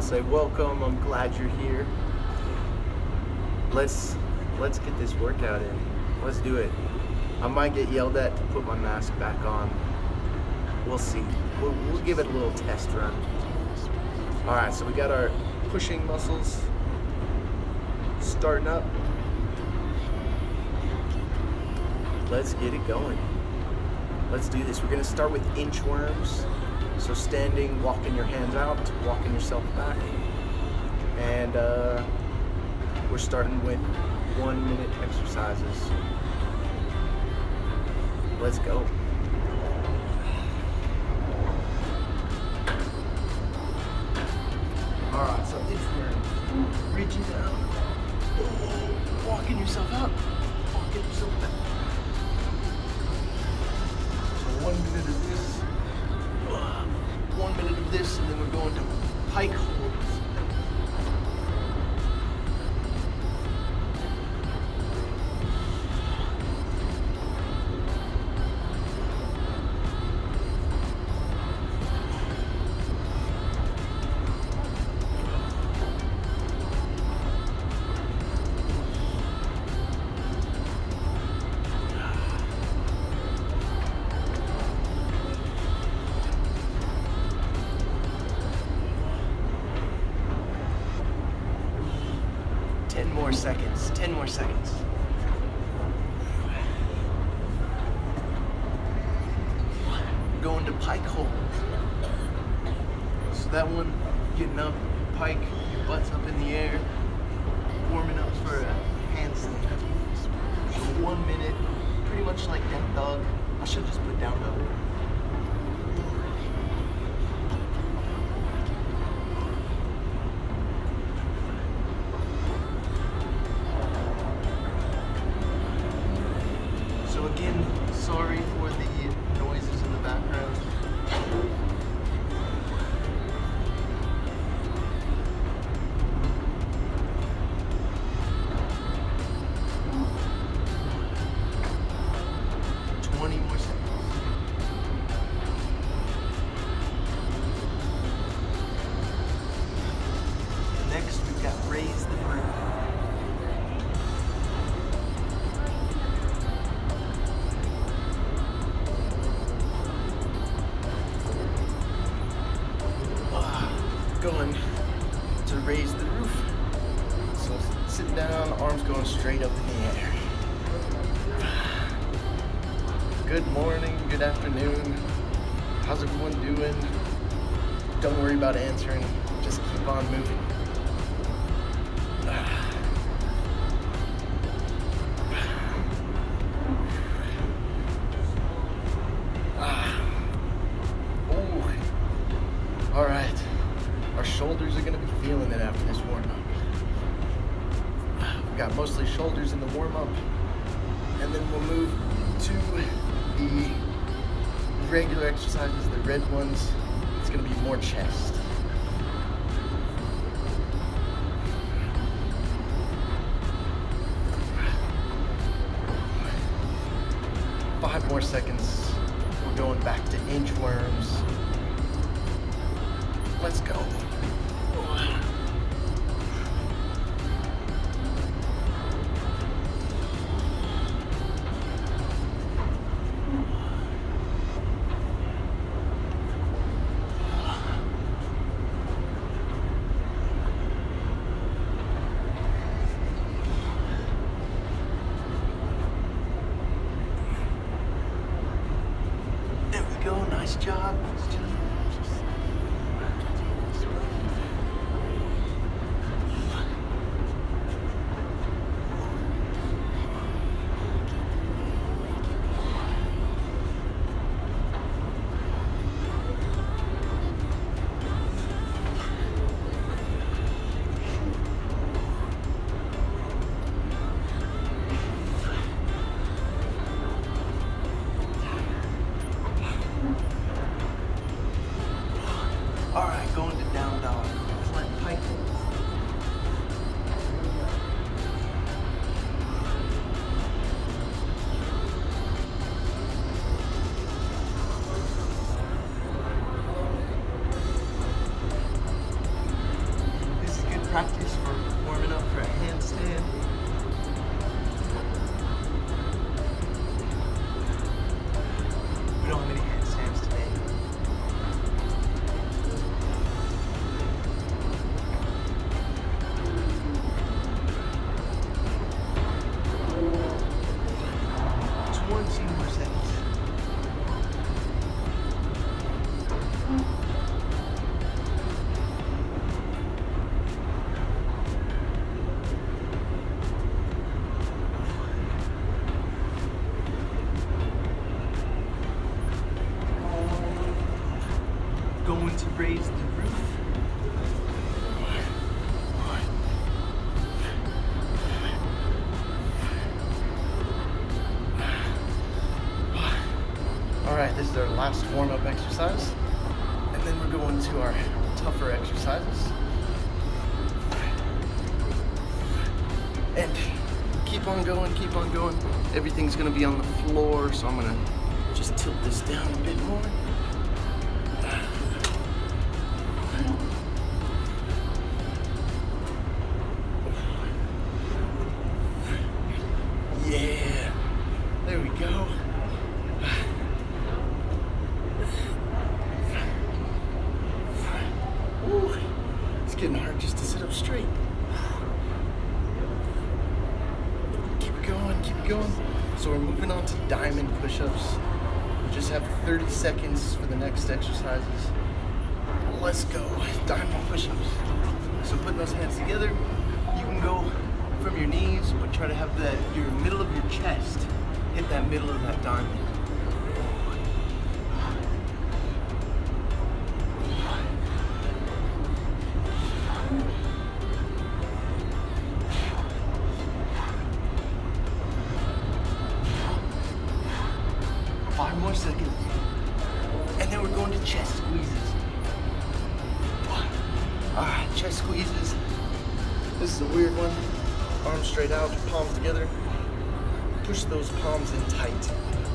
say welcome. I'm glad you're here. Let's get this workout in. Let's do it. I might get yelled at to put my mask back on. We'll see. We'll give it a little test run. All right, so we got our pushing muscles starting up. Let's get it going. Let's do this. We're gonna start with inchworms. So standing, walking your hands out, walking yourself back. And we're starting with 1 minute exercises. Let's go. All right, so inchworms. Reaching down. Oh, walking yourself up. Walking yourself back. So 1 minute of this. 1 minute of this, and then we're going to Pike Hold. Ten more seconds. Going to Pike Hold. So that one, getting up, pike, your butt's up in the air, warming up for a handstand. So 1 minute, pretty much like down dog. I should just put down dog. Again, sorry for the noises in the background. More seconds. Next, we've got raise the roof. Going to raise the roof. So sitting down, arms going straight up in the air. Good morning, good afternoon. How's everyone doing? Don't worry about answering, just keep on moving. All right. Our shoulders are gonna be feeling it after this warm-up. We've got mostly shoulders in the warm-up, and then we'll move to the regular exercises, the red ones. It's gonna be more chest. Five more seconds. We're going back to inchworms. Let's go. There we go. Nice job. Nice job. All right, going to down dog. Pike Hold. practice for warming up for a handstand. We don't have any handstands today. Going to raise the roof. All right, this is our last warm-up exercise. And then we're going to our tougher exercises. And keep on going, keep on going. Everything's gonna be on the floor, so I'm gonna just tilt this down a bit more. Yeah, there we go. Ooh, it's getting hard just to sit up straight. Keep it going, keep it going. So we're moving on to diamond push-ups. We just have 30 seconds for the next exercises. Let's go, diamond push-ups. So putting those hands together, you can go from your knees, but try to have your middle of your chest hit that middle of that diamond. Five more seconds. And then we're going to chest squeezes. Alright, chest squeezes. This is a weird one. Arms straight out, palms together. Push those palms in tight.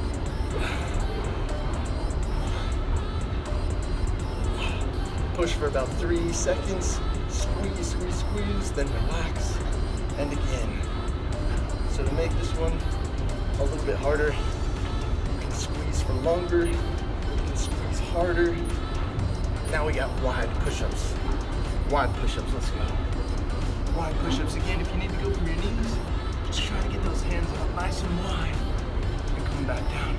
Push for about 3 seconds. Squeeze, squeeze, squeeze, then relax. And again. So to make this one a little bit harder, you can squeeze for longer, you can squeeze harder. Now we got wide push-ups. Wide push-ups, let's go. Wide push-ups again. If you need to go from your knees, just try to get those hands out nice and wide and come back down.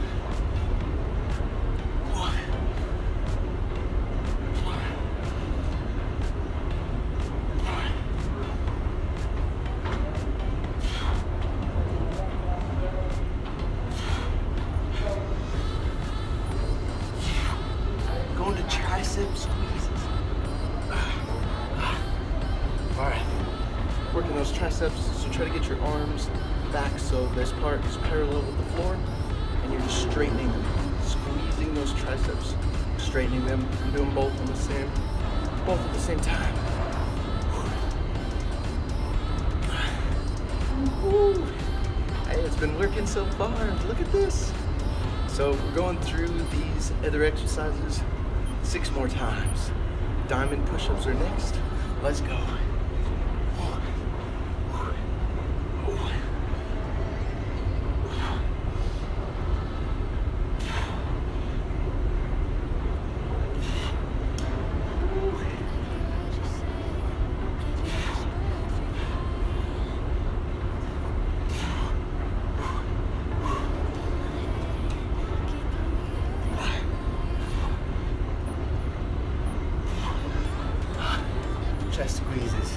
Going to tricep squeezes. All right. Working those triceps, so try to get your arms back so this part is parallel with the floor, and you're just straightening them, squeezing those triceps, straightening them. You're doing both at the same time. Woo. Hey, it's been working so far. Look at this. So we're going through these other exercises 6 more times. Diamond push-ups are next. Let's go. Chest squeezes.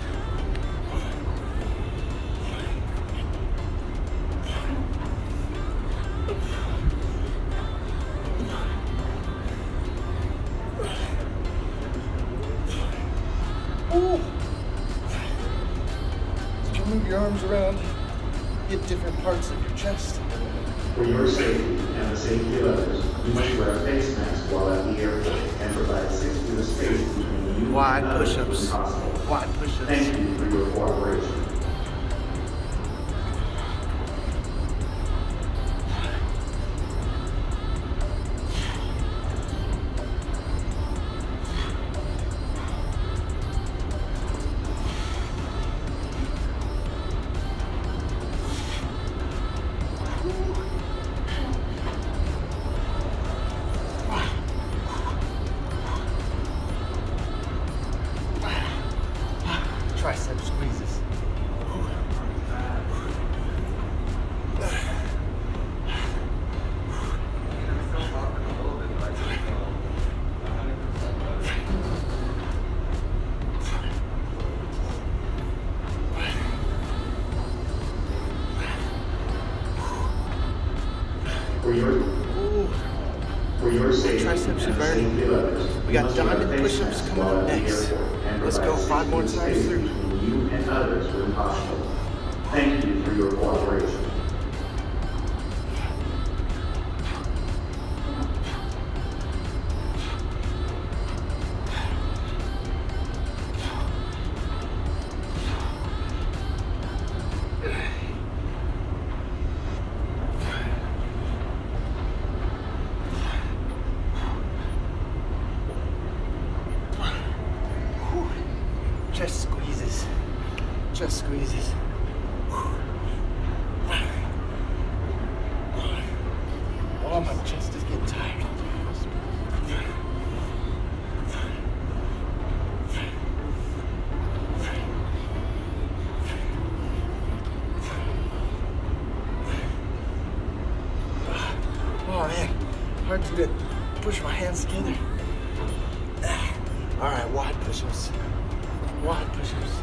Ooh. You can move your arms around, hit different parts of your chest. For your safety and the safety of others, you must wear a face mask while at the airport and provide 6 feet of space between you Wide and others push-ups. when possible. Wide push-ups. Thank you for your cooperation. For your safety Triceps and are the burning. safety of others, We you got must wear diamond face push-ups masks coming while up at the next. airport and Let's go provide 5 more 6 feet of times space through. between you and others when possible. Thank you for your cooperation. Chest squeezes. Chest squeezes. Oh, my chest is getting tired. Oh man, hard to push my hands together. All right, wide push-ups. Wide push-ups.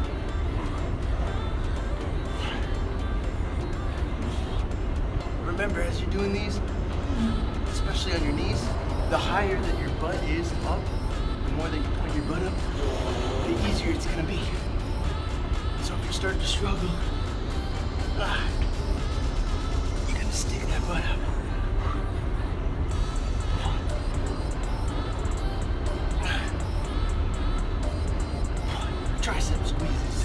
Remember, as you're doing these, especially on your knees, the higher that your butt is up, the more that you point your butt up, the easier it's gonna be. So if you're starting to struggle, you're gonna stick that butt up. Tricep squeezes.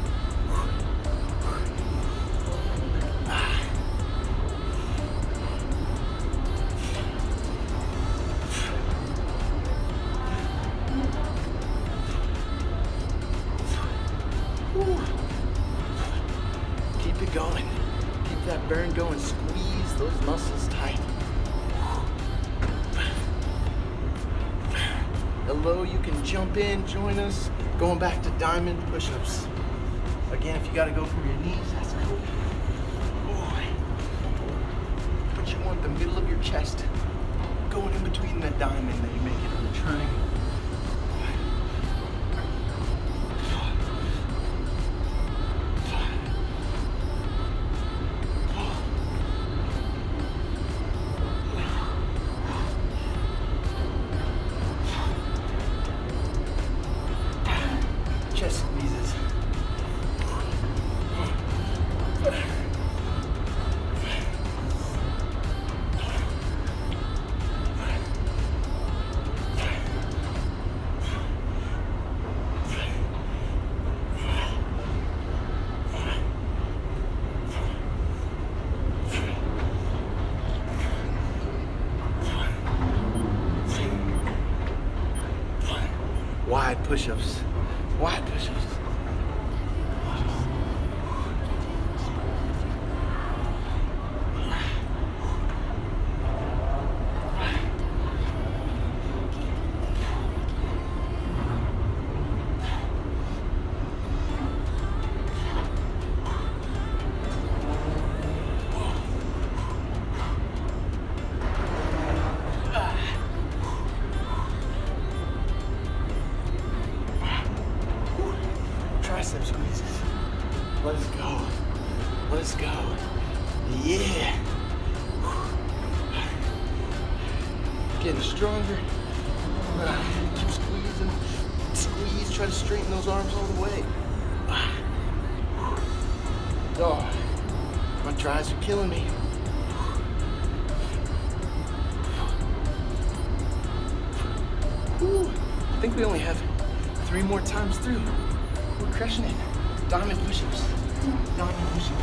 Keep it going. Keep that burn going. Squeeze those muscles tight. Hello, you can jump in, join us. Going back to diamond push-ups. Again, if you gotta go from your knees, that's cool. But you want the middle of your chest going in between that diamond that you're making on the triangle. Chest squeezes. Wide push-ups. Wide push-ups. Tricep squeezes. Let's go. Let's go. Yeah. Getting stronger. Keep squeezing. Squeeze. Try to straighten those arms all the way. Oh, my tries are killing me. Whew. I think we only have 3 more times through. We're crushing it. Diamond push-ups. Diamond push-ups.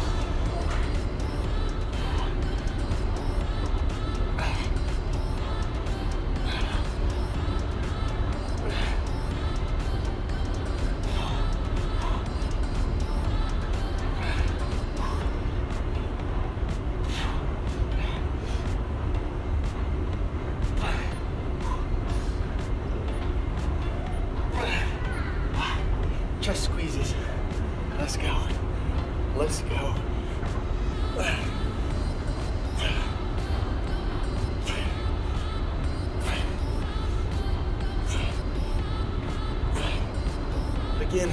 Chest squeezes. Let's go. Let's go. Again,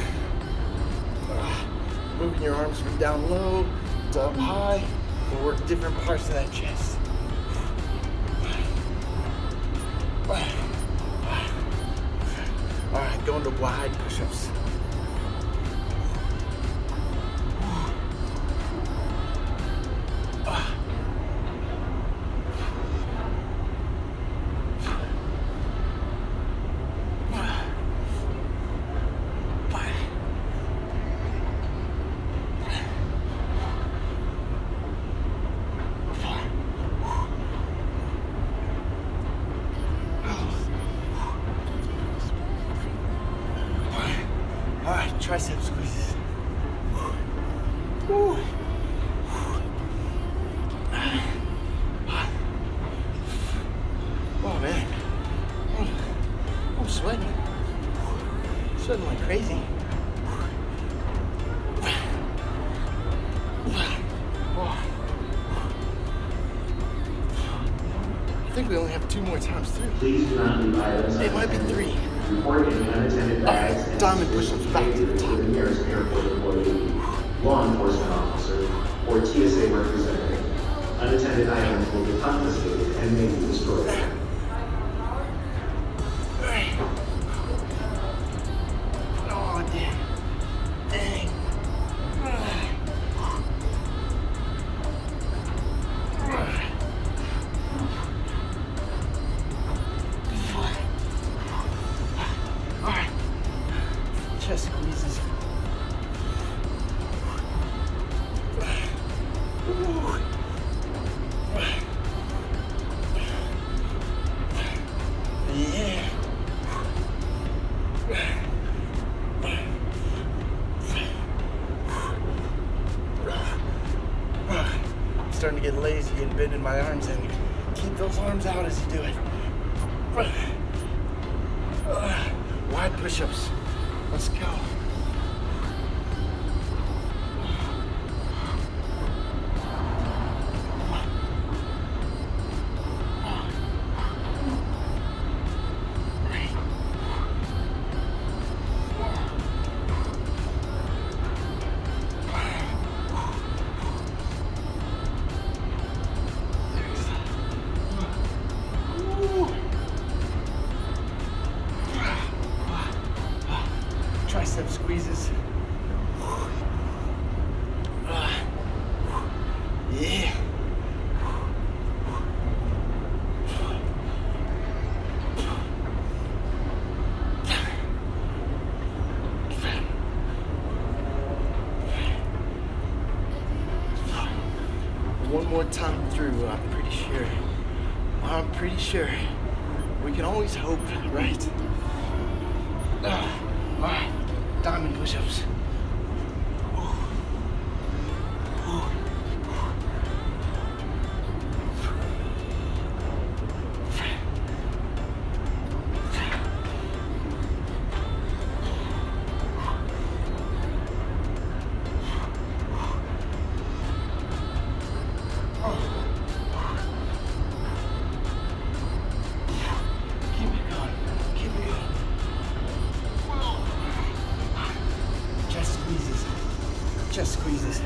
moving your arms from down low to up high. We'll work different parts of that chest. All right, going to wide push-ups. Tricep squeezes. Woo. Oh man, I'm sweating. Sweating like crazy. I think we only have 2 more times through. Please do not leave items. It might be 3. Report any unattended bags and diamond push-ups back to the top. The nearest airport employee, law enforcement officer, or TSA representative. Unattended items will be confiscated and may be destroyed. Oh, dang. Dang. Alright. Chest squeezes. Yeah. I'm starting to get lazy and bending my arms in. Keep those arms out as you do it. Wide push-ups. Let's go. Tricep squeezes. Yeah. One more time through, I'm pretty sure. We can always hope, right? Alright, diamond push-ups. Chest squeezes.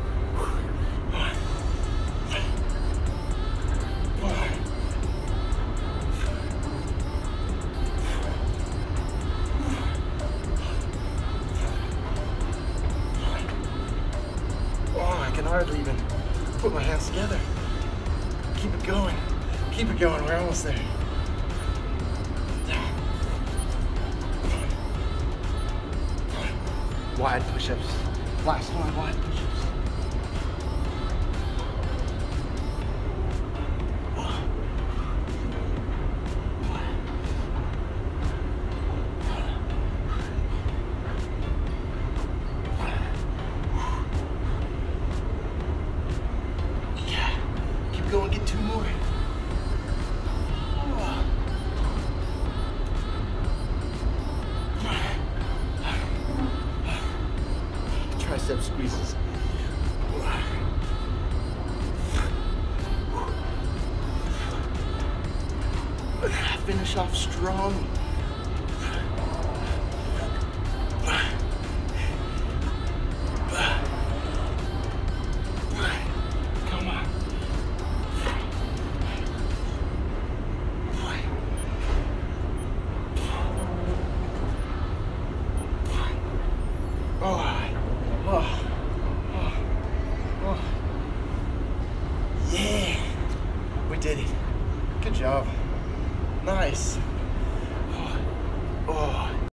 Oh, I can hardly even put my hands together. Keep it going. Keep it going. We're almost there. Wide push-ups. Last one, wide push-ups. Yeah, keep going, get 2 more. Tricep squeezes. Finish off strong. Come on. Oh, oh, oh, oh. Yeah, we did it. Good job. Nice.